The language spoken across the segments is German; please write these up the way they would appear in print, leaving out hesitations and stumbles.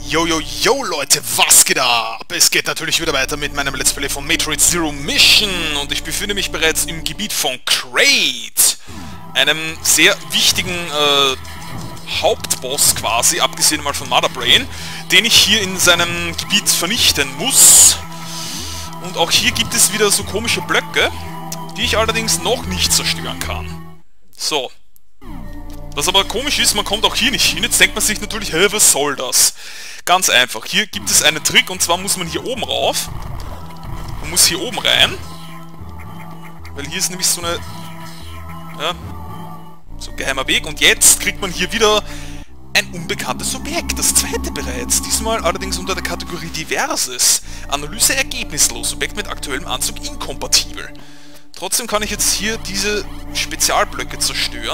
Yo, yo, yo, Leute, was geht ab? Es geht natürlich wieder weiter mit meinem Let's Play von Metroid Zero Mission und ich befinde mich bereits im Gebiet von Kraid, einem sehr wichtigen Hauptboss quasi, abgesehen mal von Mother Brain, den ich hier in seinem Gebiet vernichten muss. Und auch hier gibt es wieder so komische Blöcke, die ich allerdings noch nicht zerstören kann. So. Was aber komisch ist, man kommt auch hier nicht hin. Jetzt denkt man sich natürlich, hä, was soll das? Ganz einfach. Hier gibt es einen Trick und zwar muss man hier oben rauf. Man muss hier oben rein. Weil hier ist nämlich so eine... Ja, so ein geheimer Weg. Und jetzt kriegt man hier wieder ein unbekanntes Objekt. Das zweite bereits. Diesmal allerdings unter der Kategorie Diverses. Analyse ergebnislos. Objekt mit aktuellem Anzug inkompatibel. Trotzdem kann ich jetzt hier diese Spezialblöcke zerstören.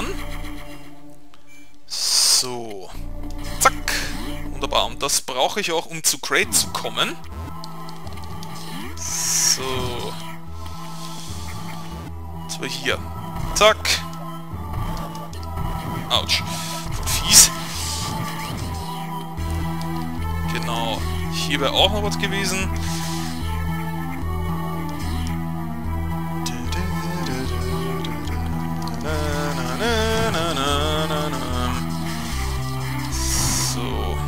So. Zack. Wunderbar. Und das brauche ich auch, um zu Kraid zu kommen. So. Das war hier. Zack. Autsch. Fies. Genau. Hier wäre auch noch was gewesen. So.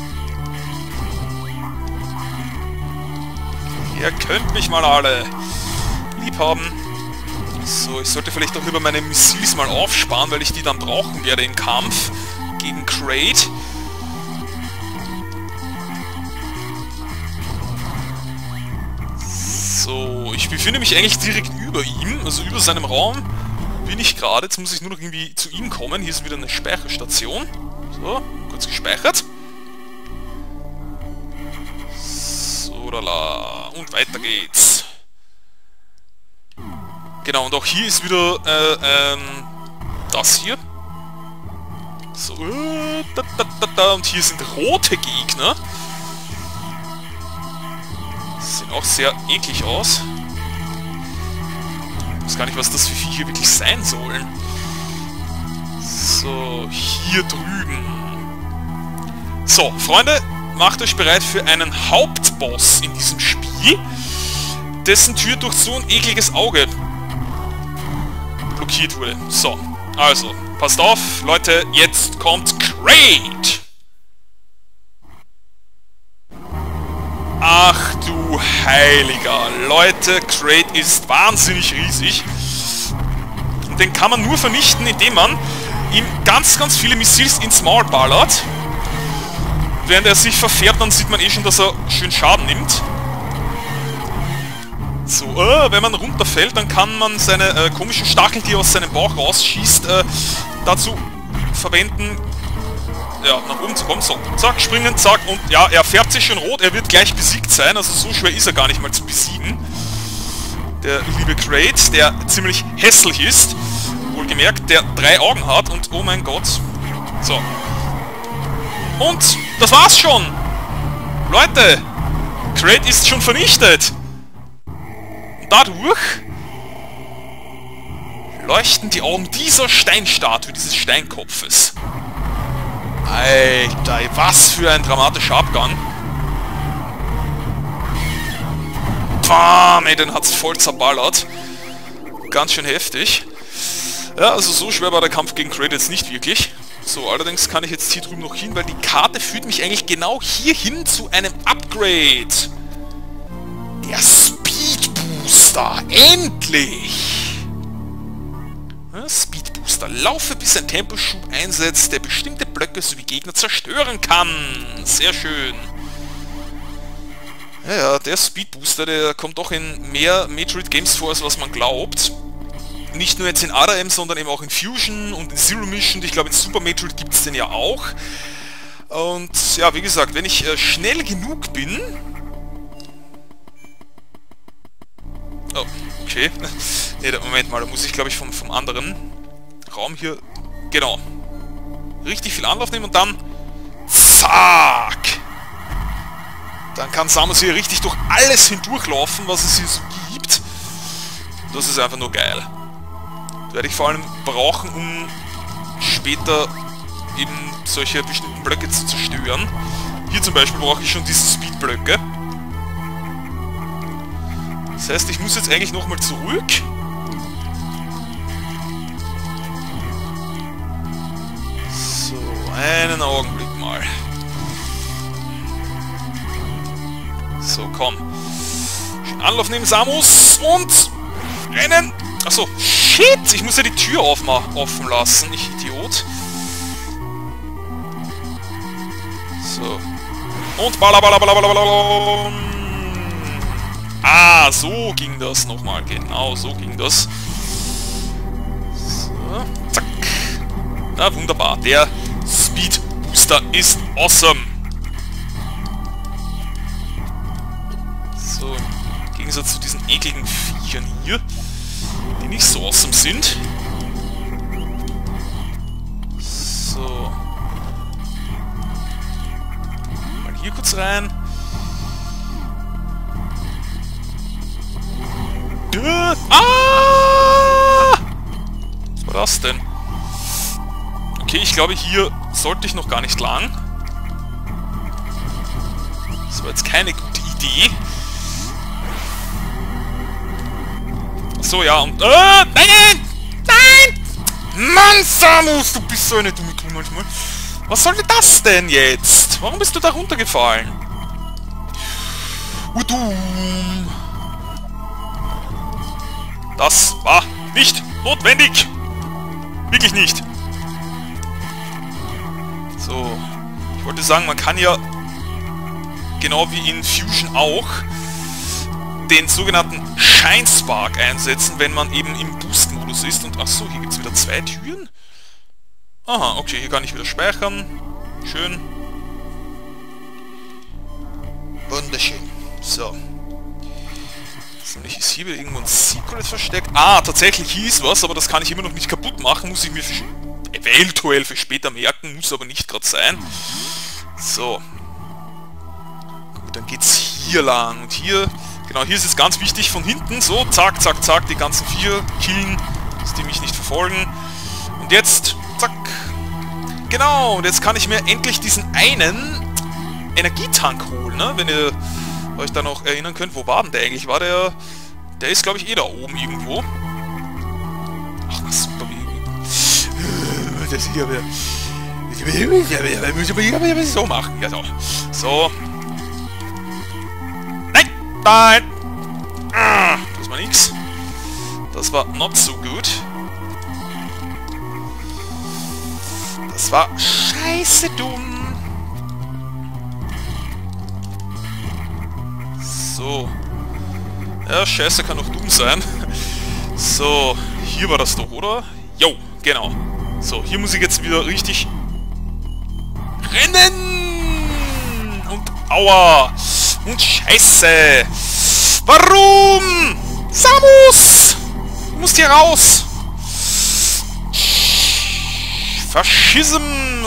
Ihr könnt mich mal alle lieb haben. So, ich sollte vielleicht auch lieber meine Missiles mal aufsparen, weil ich die dann brauchen werde im Kampf gegen Kraid. So, ich befinde mich eigentlich direkt über ihm, also über seinem Raum bin ich gerade. Jetzt muss ich nur noch irgendwie zu ihm kommen. Hier ist wieder eine Speicherstation. So, kurz gespeichert. So, lala. Und weiter geht's. Genau, und auch hier ist wieder das hier. So, und hier sind rote Gegner. Sehen auch sehr eklig aus. Ich weiß gar nicht, was das für Vieh hier wirklich sein sollen. So, hier drüben. So, Freunde, macht euch bereit für einen Hauptboss in diesem Spiel, dessen Tür durch so ein ekliges Auge blockiert wurde. So, also, passt auf, Leute, jetzt kommt Kraid! Ach du Heiliger! Leute, Kraid ist wahnsinnig riesig. Und den kann man nur vernichten, indem man ihm ganz, ganz viele Missiles ins Maul ballert. Während er sich verfährt, dann sieht man eh schon, dass er schön Schaden nimmt. So, wenn man runterfällt, dann kann man seine komischen Stacheln, die er aus seinem Bauch rausschießt, dazu verwenden, ja, nach oben zu kommen. So, zack, springen, zack, und ja, er färbt sich schon rot, er wird gleich besiegt sein, also so schwer ist er gar nicht mal zu besiegen. Der liebe Kraid, der ziemlich hässlich ist, wohlgemerkt, der 3 Augen hat und oh mein Gott. So. Und das war's schon! Leute! Kraid ist schon vernichtet! Und dadurch leuchten die Augen dieser Steinstatue, dieses Steinkopfes. Alter, was für ein dramatischer Abgang. Bam, ey, den hat's voll zerballert. Ganz schön heftig. Ja, also so schwer war der Kampf gegen Kraid jetzt nicht wirklich. So, allerdings kann ich jetzt hier drüben noch hin, weil die Karte führt mich eigentlich genau hier hin zu einem Upgrade. Der Speed Booster, endlich! Ja, Speed Booster. Laufe, bis ein Temposchub einsetzt, der bestimmte Blöcke sowie Gegner zerstören kann. Sehr schön. Ja, der Speed Booster, der kommt doch in mehr Metroid Games vor, als was man glaubt. Nicht nur jetzt in Other M, sondern eben auch in Fusion und in Zero Mission. Ich glaube, in Super Metroid gibt es den ja auch. Und ja, wie gesagt, wenn ich schnell genug bin... Oh, okay. Ne, Moment mal, da muss ich, glaube ich, vom anderen Raum hier... Genau. Richtig viel Anlauf nehmen und dann... Zack! Dann kann Samus hier richtig durch alles hindurchlaufen, was es hier so gibt. Das ist einfach nur geil. Das werde ich vor allem brauchen, um später eben solche bestimmten Blöcke zu zerstören. Hier zum Beispiel brauche ich schon diese Speedblöcke. Das heißt, ich muss jetzt eigentlich nochmal zurück. So, einen Augenblick mal. So, komm. Schön Anlauf nehmen, Samus. Und rennen. Achso, shit! Ich muss ja die Tür offen lassen, ich Idiot. So. Und balla. Ah, so ging das nochmal. Genau, so ging das. So, zack. Na, wunderbar. Der Speed Booster ist awesome. So, im Gegensatz zu diesen ekligen Viechern hier, die nicht so awesome sind. So. Mal hier kurz rein. Ah! Was war das denn? Okay, ich glaube, hier sollte ich noch gar nicht lang. Das war jetzt keine gute Idee. So, ja, und... nein! Nein! Mann, Samus, du bist so eine dumme Kuh manchmal. Was soll denn das denn jetzt? Warum bist du da runtergefallen? Udum! Das war nicht notwendig! Wirklich nicht! So, ich wollte sagen, man kann ja, genau wie in Fusion auch, den sogenannten Shine Spark einsetzen, wenn man eben im Boost-Modus ist. Und achso, hier gibt es wieder 2 Türen. Aha, okay, hier kann ich wieder speichern. Schön. Wunderschön. So. Nämlich ist hier wieder irgendwo ein Secret versteckt. Ah, tatsächlich hier ist was, aber das kann ich immer noch nicht kaputt machen. Muss ich mir eventuell für später merken, muss aber nicht gerade sein. So. Gut, dann geht's hier lang. Und hier, genau, hier ist es ganz wichtig, von hinten, so, zack, zack, zack, die ganzen 4 killen, dass die mich nicht verfolgen. Und jetzt, zack. Genau, und jetzt kann ich mir endlich diesen einen Energietank holen, ne? Wenn ihr euch da noch erinnern könnt, wo war denn der eigentlich? War der... Der ist, glaube ich, da oben irgendwo. Ach, was super. Das hier wieder... So machen. Ja, so. So. Nein! Nein! Das war nix. Das war not so gut. Das war scheiße dumm. So. Ja, scheiße kann auch dumm sein. So, hier war das doch, oder? Jo, genau. So, hier muss ich jetzt wieder richtig rennen! Und aua! Und scheiße! Warum? Samus! Du musst hier raus! Fascism!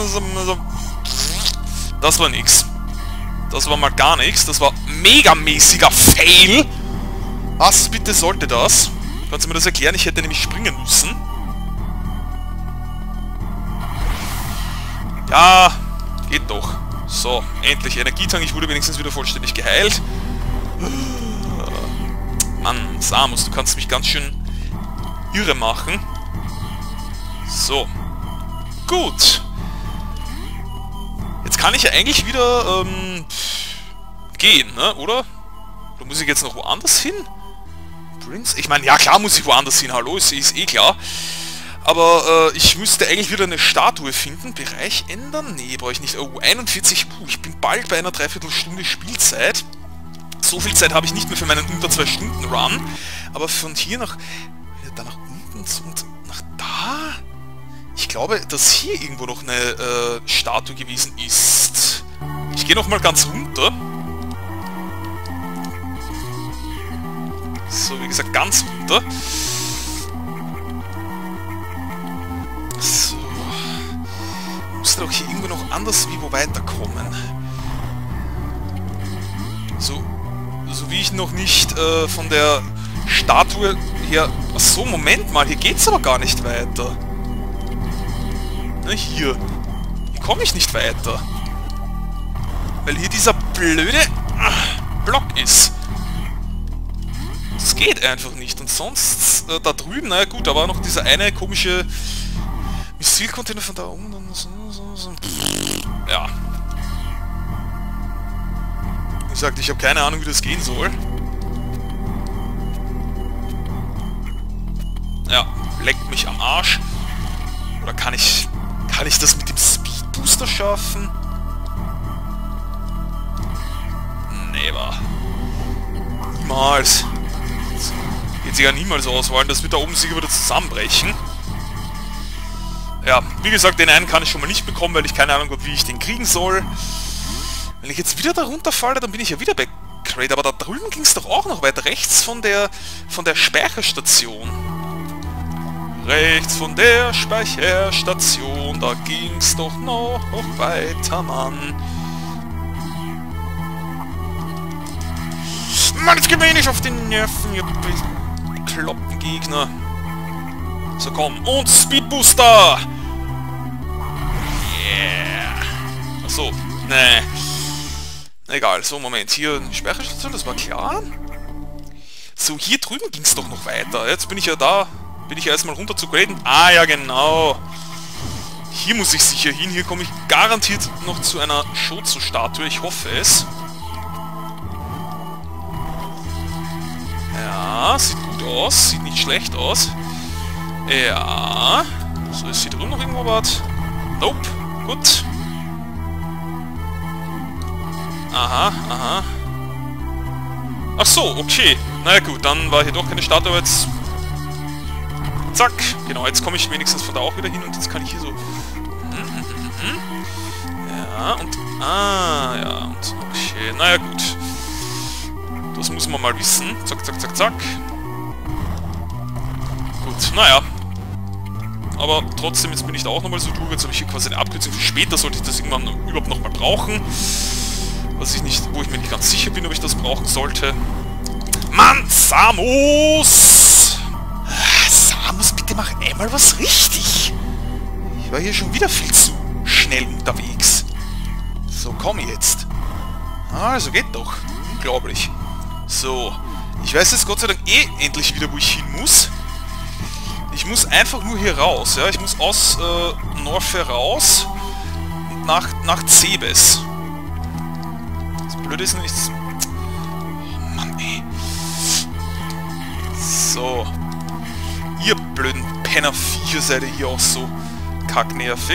Das war nix. Das war mal gar nichts. Das war megamäßiger Fail. Was bitte sollte das? Kannst du mir das erklären? Ich hätte nämlich springen müssen. Ja, geht doch. So, endlich Energietank. Ich wurde wenigstens wieder vollständig geheilt. Mann, Samus, du kannst mich ganz schön irre machen. So. Gut. Jetzt kann ich ja eigentlich wieder gehen, ne? Oder? Oder muss ich jetzt noch woanders hin? Prince? Ich meine, ja klar muss ich woanders hin, hallo, ist eh klar. Aber ich müsste eigentlich wieder eine Statue finden. Bereich ändern? Nee, brauche ich nicht. Oh, 41. Ich bin bald bei einer Dreiviertelstunde Spielzeit. So viel Zeit habe ich nicht mehr für meinen unter 2 Stunden Run. Aber von hier nach... da nach unten und nach da... Ich glaube, dass hier irgendwo noch eine Statue gewesen ist. Ich gehe nochmal ganz runter. So, wie gesagt, ganz runter. So. Muss doch hier irgendwo noch anders wie wo weiterkommen. So wie ich noch nicht von der Statue her... Achso, Moment mal, hier geht's aber gar nicht weiter. Na, hier. Hier komme ich nicht weiter. Weil hier dieser blöde Block ist. Das geht einfach nicht. Und sonst, da drüben, naja gut, da war noch dieser eine komische Missilcontainer von da oben. Ja. Wie gesagt, ich habe keine Ahnung, wie das gehen soll. Ja, leckt mich am Arsch. Oder kann ich das mit dem Speed Booster schaffen? Never. Niemals. Das geht sich ja niemals auswählen. Das wird da oben sicher wieder zusammenbrechen. Ja, wie gesagt, den einen kann ich schon mal nicht bekommen, weil ich keine Ahnung habe, wie ich den kriegen soll. Wenn ich jetzt wieder da runterfalle, dann bin ich ja wieder bei Kraid. Aber da drüben ging es doch auch noch weiter. Rechts von der Speicherstation. Rechts von der Speicherstation, da ging's doch noch weiter, Mann. Mann, jetzt geh mir nicht auf die Nerven, ihr bekloppten Gegner. So, komm. Und Speedbooster! Yeah! Achso, nee. Egal, so, Moment. Hier eine Speicherstation, das war klar. So, hier drüben ging's doch noch weiter. Jetzt bin ich ja da. Bin ich erstmal runter zu graden? Ah, ja genau. Hier muss ich sicher hin. Hier komme ich garantiert noch zu einer Shozo-Statue. Ich hoffe es. Ja, sieht gut aus. Sieht nicht schlecht aus. Ja. So, ist hier drüben noch irgendwo was? Nope. Gut. Aha, aha. Ach so, okay. Na ja, gut, dann war hier doch keine Statue, aber jetzt... Zack, genau, jetzt komme ich wenigstens von da auch wieder hin und jetzt kann ich hier so... Ja, und... Ah, ja, und... Okay, naja, gut. Das muss man mal wissen. Zack, zack, zack, zack. Gut, naja. Aber trotzdem, jetzt bin ich da auch nochmal so durch. Jetzt habe ich hier quasi eine Abkürzung für später, sollte ich das irgendwann überhaupt nochmal brauchen. Was ich nicht... Wo ich mir nicht ganz sicher bin, ob ich das brauchen sollte. Mann, Samus! Samus, bitte mach einmal was richtig. Ich war hier schon wieder viel zu schnell unterwegs. So, komm jetzt. Also geht doch. Unglaublich. So. Ich weiß jetzt Gott sei Dank endlich wieder, wo ich hin muss. Ich muss einfach nur hier raus. Ja? Ich muss aus Norfair raus und nach Cebes. Das Blöde ist nicht... Oh Mann, ey. So. Ihr blöden Penner-Viecher seid ihr hier auch so kacknervig.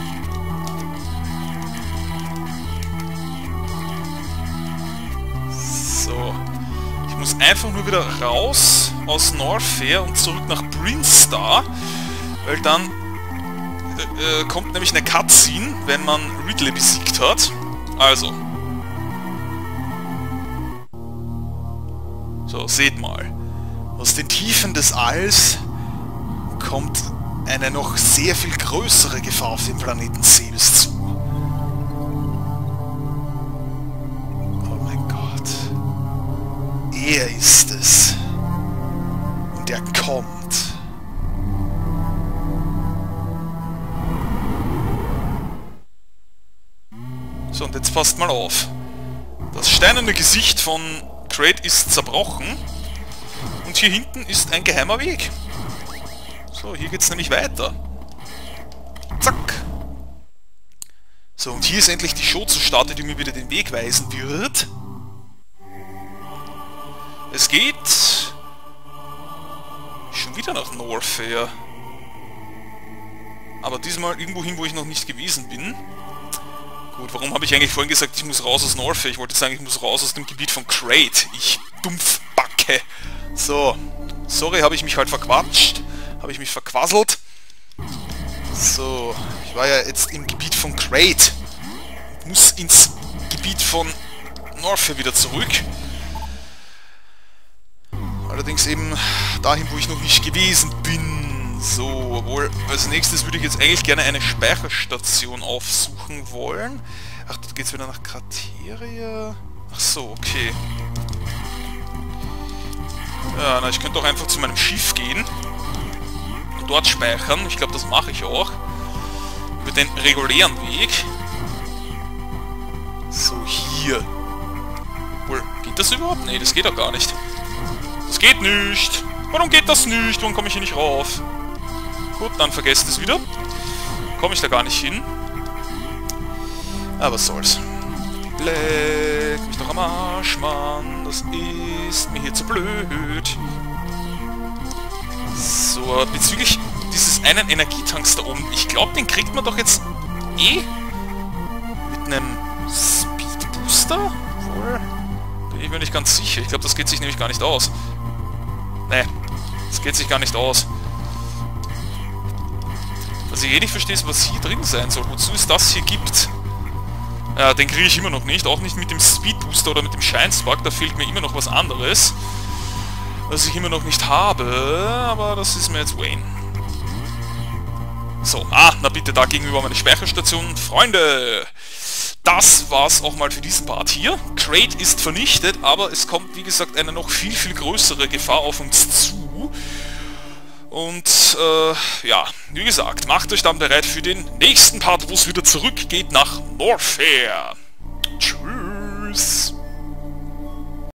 So. Ich muss einfach nur wieder raus aus Norfair und zurück nach Brinstar, weil dann kommt nämlich eine Cutscene, wenn man Ridley besiegt hat. Also. So, seht mal. Aus den Tiefen des Alls kommt eine noch sehr viel größere Gefahr auf den Planeten Cebes zu. Oh mein Gott. Er ist es. Und er kommt. So, und jetzt passt mal auf. Das steinerne Gesicht von Kraid ist zerbrochen. Und hier hinten ist ein geheimer Weg. So, hier geht's nämlich weiter. Zack. So, und hier ist endlich die Shozo-Statue, die mir wieder den Weg weisen wird. Es geht schon wieder nach Norfair. Aber diesmal irgendwo hin, wo ich noch nicht gewesen bin. Gut, warum habe ich eigentlich vorhin gesagt, ich muss raus aus Norfair? Ich wollte sagen, ich muss raus aus dem Gebiet von Kraid. Ich Dumpfbacke. So. Sorry, habe ich mich halt verquatscht. Habe ich mich verquasselt. So. Ich war ja jetzt im Gebiet von Kraid. Muss ins Gebiet von Norfair wieder zurück. Allerdings eben dahin, wo ich noch nicht gewesen bin. So, obwohl als nächstes würde ich jetzt eigentlich gerne eine Speicherstation aufsuchen wollen. Ach, dort geht's wieder nach Krateria. Ach so, okay. Ja, na, ich könnte auch einfach zu meinem Schiff gehen und dort speichern. Ich glaube, das mache ich auch. Über den regulären Weg. So, hier? Wohl, geht das überhaupt? Nee, das geht doch gar nicht. Das geht nicht. Warum geht das nicht? Warum komme ich hier nicht rauf? Gut, dann vergesst es wieder. Komme ich da gar nicht hin. Aber was soll's. Leck mich doch am Arsch, Mann. Das ist mir hier zu blöd. So, bezüglich dieses einen Energietanks da oben. Ich glaube, den kriegt man doch jetzt mit einem Speedbooster? Wohl? Bin ich mir nicht ganz sicher. Ich glaube, das geht sich nämlich gar nicht aus. Nee, das geht sich gar nicht aus. Was ich nicht verstehe, ist, was hier drin sein soll. Wozu es das hier gibt. Ja, den kriege ich immer noch nicht. Auch nicht mit dem Speedbooster oder mit dem Scheinspark. Da fehlt mir immer noch was anderes. Was ich immer noch nicht habe. Aber das ist mir jetzt Wayne. So, na bitte, da gegenüber meine Speicherstation. Freunde, das war's auch mal für diesen Part hier. Crate ist vernichtet, aber es kommt, wie gesagt, eine noch viel, viel größere Gefahr auf uns zu. Und, ja, wie gesagt, macht euch dann bereit für den nächsten Part, wo es wieder zurückgeht nach Norfair. Tschüss.